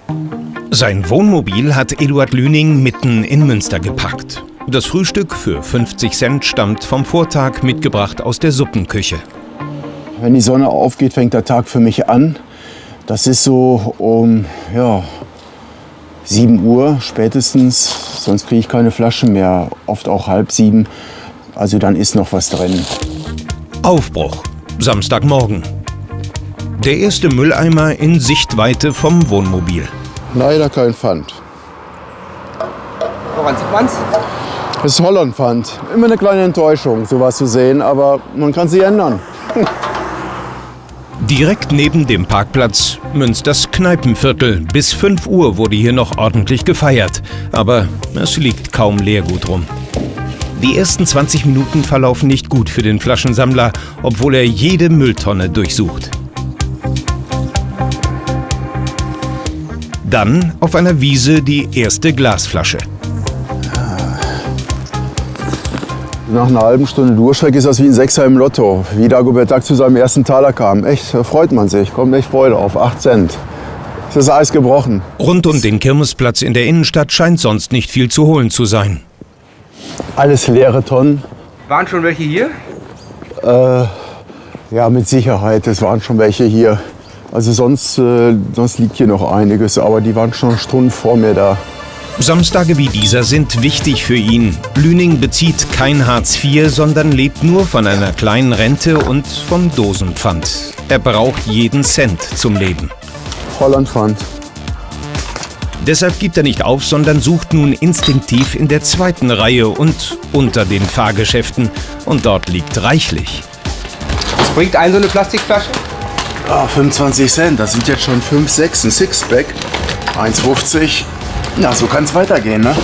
Sein Wohnmobil hat Eduard Lüning mitten in Münster geparkt. Das Frühstück für 50 Cent stammt vom Vortag, mitgebracht aus der Suppenküche. Wenn die Sonne aufgeht, fängt der Tag für mich an. Das ist so um 7 Uhr spätestens, sonst kriege ich keine Flaschen mehr, oft auch 6:30. Also dann ist noch was drin. Aufbruch, Samstagmorgen. Der erste Mülleimer in Sichtweite vom Wohnmobil. Leider kein Pfand. Woran sieht man's? Das ist Holland-Pfand. Immer eine kleine Enttäuschung, sowas zu sehen, aber man kann sie ändern. Direkt neben dem Parkplatz Münsters Kneipenviertel. Bis 5 Uhr wurde hier noch ordentlich gefeiert. Aber es liegt kaum Leergut rum. Die ersten 20 Minuten verlaufen nicht gut für den Flaschensammler, obwohl er jede Mülltonne durchsucht. Dann auf einer Wiese die erste Glasflasche. Nach einer halben Stunde Durchstreck ist das wie ein Sechser im Lotto. Wie Dagobert Duck zu seinem ersten Taler kam. Echt, da freut man sich, kommt echt Freude auf. 8 Cent. Ist das Eis gebrochen. Rund um den Kirmesplatz in der Innenstadt scheint sonst nicht viel zu holen zu sein. Alles leere Tonnen. Waren schon welche hier? Ja, mit Sicherheit. Es waren schon welche hier. Also sonst liegt hier noch einiges, aber die waren schon Stunden vor mir da. Samstage wie dieser sind wichtig für ihn. Lüning bezieht kein Hartz IV, sondern lebt nur von einer kleinen Rente und vom Dosenpfand. Er braucht jeden Cent zum Leben. Holland-Pfand. Deshalb gibt er nicht auf, sondern sucht nun instinktiv in der zweiten Reihe und unter den Fahrgeschäften. Und dort liegt reichlich. Was bringt so eine Plastikflasche? 25 Cent, das sind jetzt schon 5, 6, ein Sixpack. 1,50. Na, so kann es weitergehen, ne?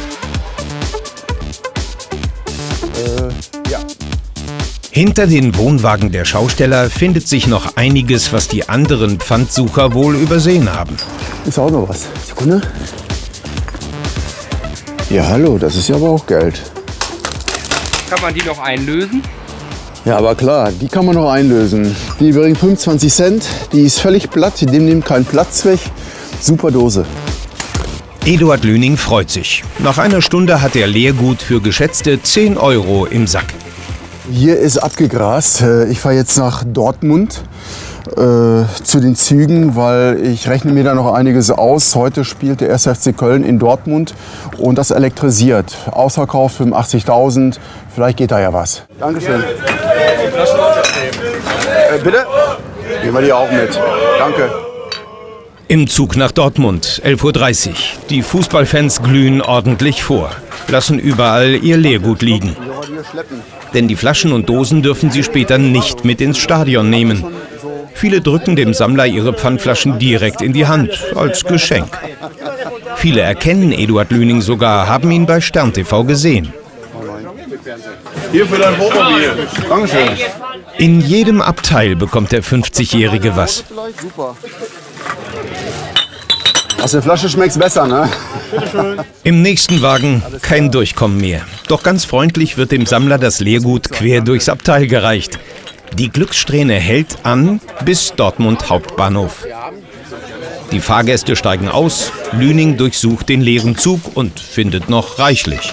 Ja. Hinter den Wohnwagen der Schausteller findet sich noch einiges, was die anderen Pfandsucher wohl übersehen haben. Ist auch noch was. Sekunde. Ja, hallo, das ist ja aber auch Geld. Kann man die noch einlösen? Ja, aber klar, die kann man noch einlösen. Die bringt 25 Cent, die ist völlig platt, die nimmt keinen Platz weg. Super Dose. Eduard Lüning freut sich. Nach einer Stunde hat er Leergut für geschätzte 10 € im Sack. Hier ist abgegrast. Ich fahre jetzt nach Dortmund zu den Zügen, weil ich rechne mir da noch einiges aus. Heute spielt der 1. FC Köln in Dortmund und das elektrisiert. Ausverkauf 85.000, vielleicht geht da ja was. Dankeschön. Bitte? Nehmen wir die auch mit. Danke. Im Zug nach Dortmund, 11:30 Uhr. Die Fußballfans glühen ordentlich vor, lassen überall ihr Leergut liegen. Denn die Flaschen und Dosen dürfen sie später nicht mit ins Stadion nehmen. Viele drücken dem Sammler ihre Pfandflaschen direkt in die Hand, als Geschenk. Viele erkennen Eduard Lüning sogar, haben ihn bei Stern TV gesehen. Hier für dein Wohnmobil. Dankeschön. In jedem Abteil bekommt der 50-Jährige was. Super. Aus der Flasche schmeckt's besser, ne? Im nächsten Wagen kein Durchkommen mehr. Doch ganz freundlich wird dem Sammler das Leergut quer durchs Abteil gereicht. Die Glückssträhne hält an bis Dortmund Hauptbahnhof. Die Fahrgäste steigen aus, Lüning durchsucht den leeren Zug und findet noch reichlich.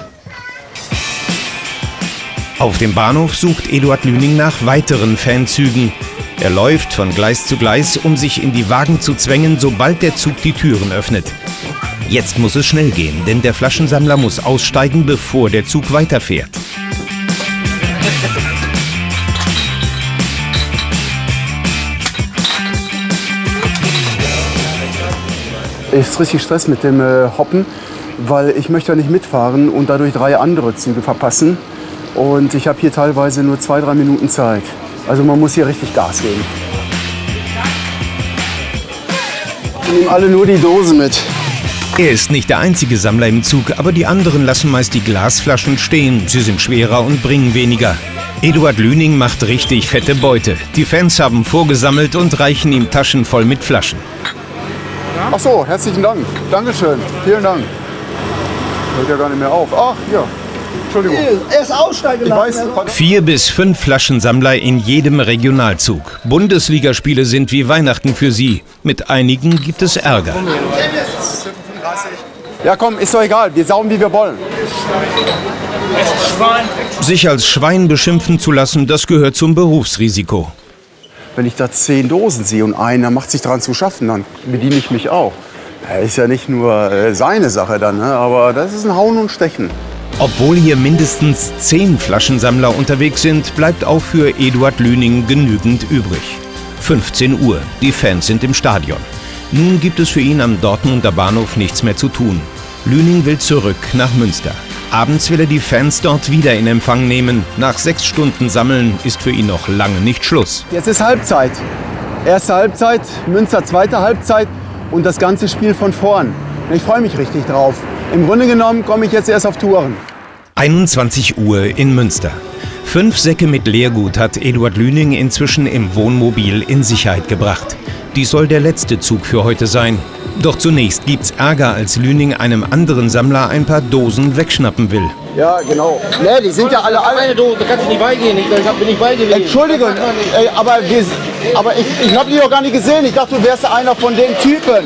Auf dem Bahnhof sucht Eduard Lüning nach weiteren Fanzügen. Er läuft von Gleis zu Gleis, um sich in die Wagen zu zwängen, sobald der Zug die Türen öffnet. Jetzt muss es schnell gehen, denn der Flaschensammler muss aussteigen, bevor der Zug weiterfährt. Es ist richtig Stress mit dem Hoppen, weil ich möchte ja nicht mitfahren und dadurch 3 andere Züge verpassen. Und ich habe hier teilweise nur 2-3 Minuten Zeit. Also man muss hier richtig Gas geben. Wir nehmen alle nur die Dose mit. Er ist nicht der einzige Sammler im Zug, aber die anderen lassen meist die Glasflaschen stehen. Sie sind schwerer und bringen weniger. Eduard Lüning macht richtig fette Beute. Die Fans haben vorgesammelt und reichen ihm Taschen voll mit Flaschen. Ach so, herzlichen Dank. Dankeschön. Vielen Dank. Hört ja gar nicht mehr auf. Ach, ja. Entschuldigung. Er ist aussteigen lassen. 4 bis 5 Flaschensammler in jedem Regionalzug. Bundesligaspiele sind wie Weihnachten für sie. Mit einigen gibt es Ärger. Ja komm, ist doch egal. Wir saugen, wie wir wollen. Sich als Schwein beschimpfen zu lassen, das gehört zum Berufsrisiko. Wenn ich da 10 Dosen sehe und einer macht sich daran zu schaffen, dann bediene ich mich auch. Das ist ja nicht nur seine Sache dann, ne? Aber das ist ein Hauen und Stechen. Obwohl hier mindestens 10 Flaschensammler unterwegs sind, bleibt auch für Eduard Lüning genügend übrig. 15 Uhr, die Fans sind im Stadion. Nun gibt es für ihn am Dortmunder Bahnhof nichts mehr zu tun. Lüning will zurück nach Münster. Abends will er die Fans dort wieder in Empfang nehmen. Nach 6 Stunden Sammeln ist für ihn noch lange nicht Schluss. Jetzt ist Halbzeit. Erste Halbzeit, Münster zweite Halbzeit und das ganze Spiel von vorn. Ich freue mich richtig drauf. Im Grunde genommen komme ich jetzt erst auf Touren. 21 Uhr in Münster. 5 Säcke mit Leergut hat Eduard Lüning inzwischen im Wohnmobil in Sicherheit gebracht. Dies soll der letzte Zug für heute sein. Doch zunächst gibt's Ärger, als Lüning einem anderen Sammler ein paar Dosen wegschnappen will. Ja, genau. Ne, die sind ja alle... Meine Dose, da kannst du nicht beigehen. Ich bin nicht beigewesen. Entschuldigung, aber ich habe dich doch gar nicht gesehen. Ich dachte, du wärst einer von den Typen.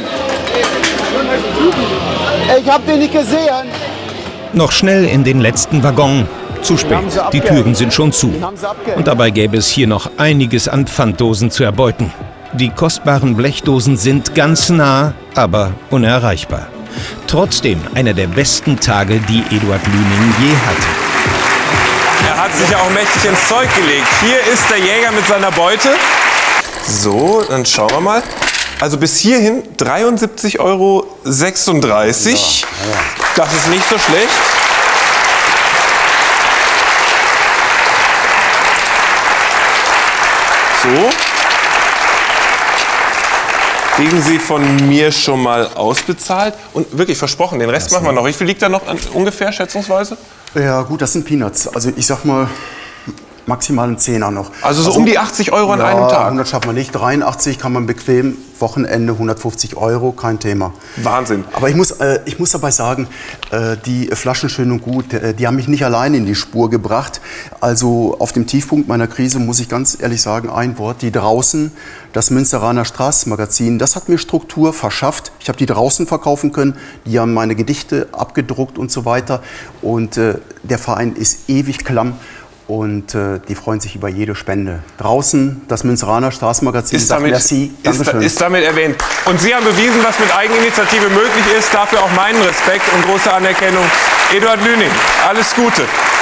Ich habe den nicht gesehen. Noch schnell in den letzten Waggon. Zu spät, die Türen sind schon zu. Und dabei gäbe es hier noch einiges an Pfanddosen zu erbeuten. Die kostbaren Blechdosen sind ganz nah, aber unerreichbar. Trotzdem einer der besten Tage, die Eduard Lüning je hatte. Er hat sich auch mächtig ins Zeug gelegt. Hier ist der Jäger mit seiner Beute. So, dann schauen wir mal. Also bis hierhin 73,36 €. Das ist nicht so schlecht. So. Kriegen Sie von mir schon mal ausbezahlt. Und wirklich versprochen, den Rest machen wir noch. Wie viel liegt da noch an, ungefähr, schätzungsweise? Ja gut, das sind Peanuts. Also ich sag mal maximal ein Zehner noch. Also so um die 80 € an einem Tag? 100 schafft man nicht. 83 kann man bequem. Wochenende 150 €, kein Thema. Wahnsinn. Aber ich muss dabei sagen, die Flaschen schön und gut, die haben mich nicht allein in die Spur gebracht. Also auf dem Tiefpunkt meiner Krise muss ich ganz ehrlich sagen, ein Wort, die draußen, das Münsteraner Straßenmagazin, das hat mir Struktur verschafft. Ich habe die draußen verkaufen können, die haben meine Gedichte abgedruckt und so weiter. Und der Verein ist ewig klamm. Und die freuen sich über jede Spende. Draußen, das Münsteraner Straßenmagazin sagt merci. Dankeschön. Ist damit erwähnt. Und Sie haben bewiesen, was mit Eigeninitiative möglich ist. Dafür auch meinen Respekt und große Anerkennung. Eduard Lüning, alles Gute.